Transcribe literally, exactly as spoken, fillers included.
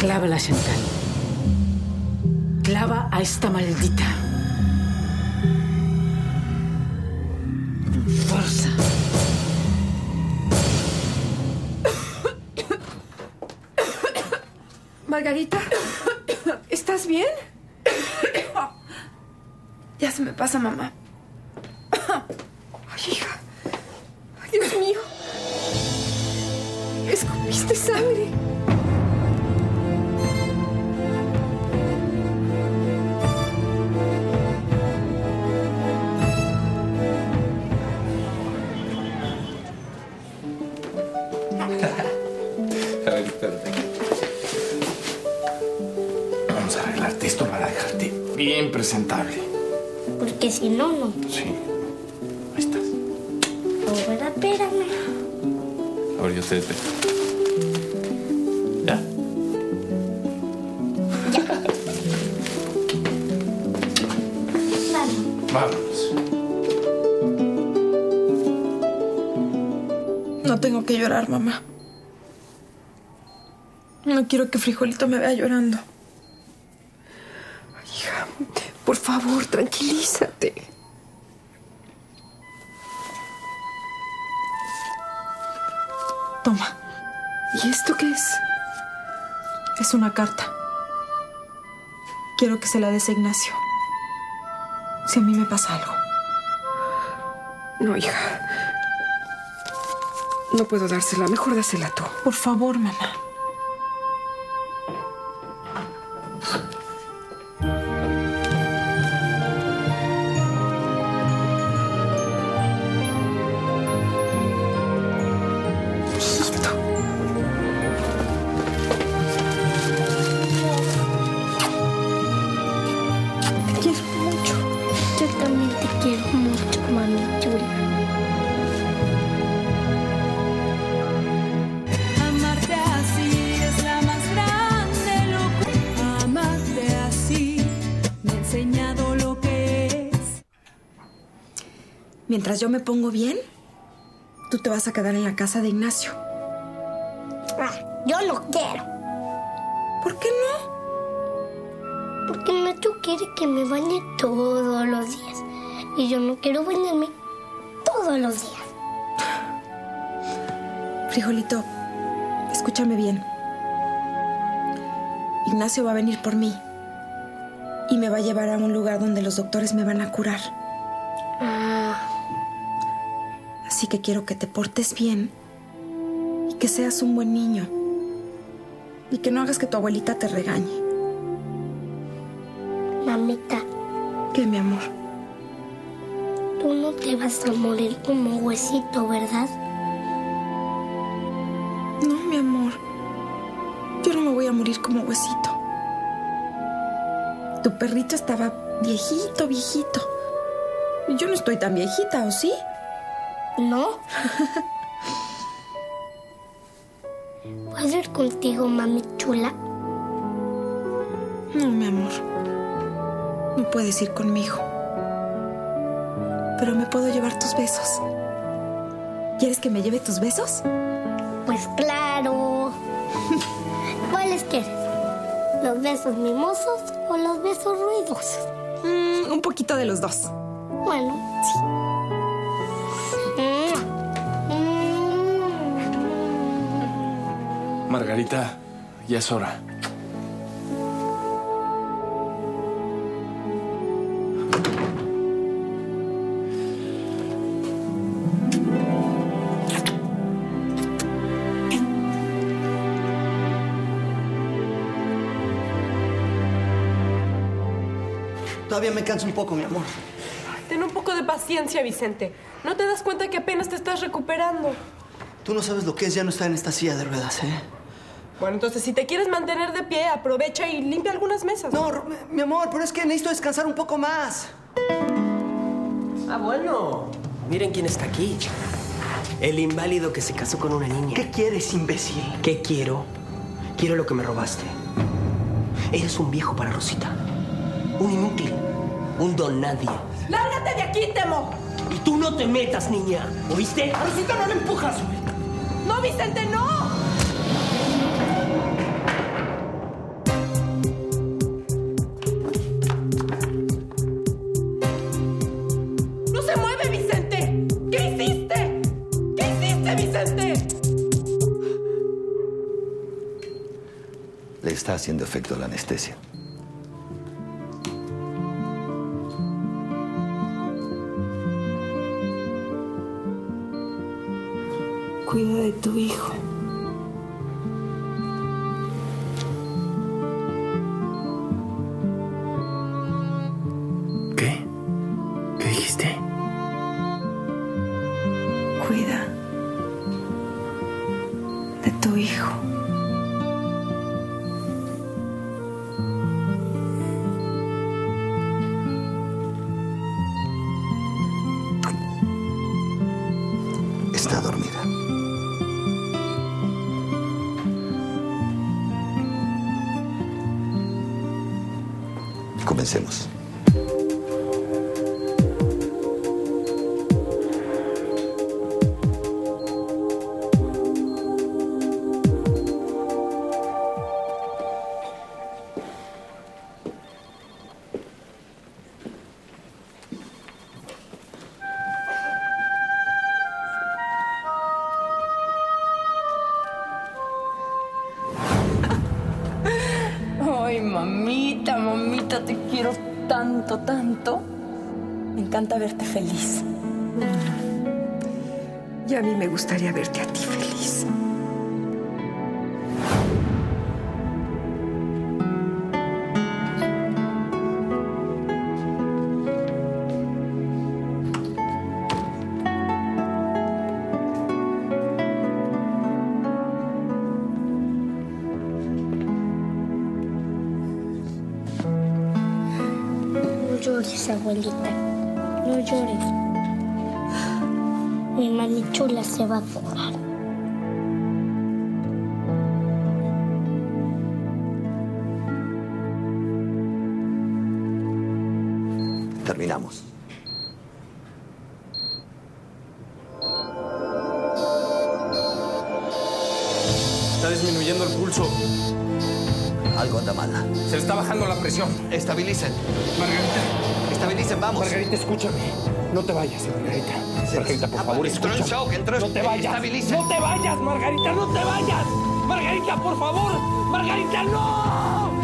Clávala, Chantal. Clava a esta maldita. Fuerza. Margarita, ¿estás bien? Ya se me pasa, mamá. Ay, hija. Ay, Dios mío. Escupiste sangre. A ver, espérate. Vamos a arreglarte esto para dejarte bien presentable. Porque si no, no. Sí. Ahí estás. Ahora, espérame. Ahora yo te detengo. ¿Ya? Ya. Vamos. Vámonos. No tengo que llorar, mamá. No quiero que Frijolito me vea llorando. Ay, hija, por favor, tranquilízate. Toma. ¿Y esto qué es? Es una carta. Quiero que se la des a Ignacio. Si a mí me pasa algo. No, hija. No puedo dársela. Mejor dásela tú. Por favor, mamá. Mientras yo me pongo bien, tú te vas a quedar en la casa de Ignacio. Ah, yo no quiero. ¿Por qué no? Porque Nacho quiere que me bañe todos los días. Y yo no quiero bañarme todos los días. Frijolito, escúchame bien. Ignacio va a venir por mí. Y me va a llevar a un lugar donde los doctores me van a curar. Ah... Así que quiero que te portes bien y que seas un buen niño. Y que no hagas que tu abuelita te regañe. Mamita. ¿Qué, mi amor? Tú no te vas a morir como Huesito, ¿verdad? No, mi amor. Yo no me voy a morir como Huesito. Tu perrito estaba viejito, viejito. Y yo no estoy tan viejita, ¿o sí? ¿No? ¿Puedo ir contigo, mami chula? No, mi amor. No puedes ir conmigo. Pero me puedo llevar tus besos. ¿Quieres que me lleve tus besos? Pues claro. ¿Cuáles quieres? ¿Los besos mimosos o los besos ruidosos? Mm, un poquito de los dos. Bueno, sí. Margarita, ya es hora. Todavía me canso un poco, mi amor. Ten un poco de paciencia, Vicente. ¿No te das cuenta que apenas te estás recuperando? Tú no sabes lo que es ya no estar en esta silla de ruedas, ¿eh? Bueno, entonces, si te quieres mantener de pie, aprovecha y limpia algunas mesas. No, mi amor, pero es que necesito descansar un poco más. Ah, bueno. Miren quién está aquí. El inválido que se casó con una niña. ¿Qué quieres, imbécil? ¿Qué quiero? Quiero lo que me robaste. Eres un viejo para Rosita. Un inútil. Un don nadie. ¡Lárgate de aquí, Temo! Y tú no te metas, niña. ¿Oíste? A Rosita no le empujas, güey. ¡No, Vicente, no! Le está haciendo efecto la anestesia. Cuida de tu hijo. ¿Qué? ¿Qué dijiste? Cuida de tu hijo. Está dormida. Comencemos. Ay, mamita, mamita, te quiero tanto, tanto. Me encanta verte feliz. Y a mí me gustaría verte a ti feliz. No llores, abuelita. No llores. Mi mami chula se va a curar. Terminamos. Está disminuyendo el pulso. Algo anda mal. Se le está bajando la presión. Estabilicen. Margarita. Estabilicen, vamos. Margarita, escúchame. No te vayas, Margarita. Margarita, por favor, Entró en escúchame. shock, entró en- No te vayas. Estabilicen. No te vayas, Margarita, no te vayas. Margarita, por favor. Margarita, no.